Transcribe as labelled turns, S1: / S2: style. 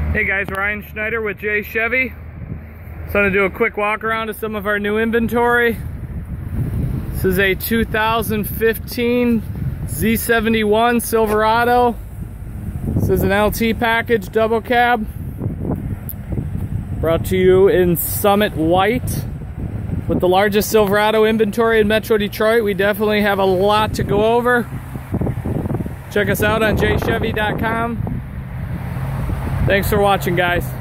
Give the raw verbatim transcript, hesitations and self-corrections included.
S1: Hey guys, Ryan Schneider with J Chevy. Just want to do a quick walk around of some of our new inventory. This is a two thousand fifteen Z seventy-one Silverado. This is an L T package double cab. Brought to you in Summit White. With the largest Silverado inventory in Metro Detroit, we definitely have a lot to go over. Check us out on j chevy dot com. Thanks for watching, guys.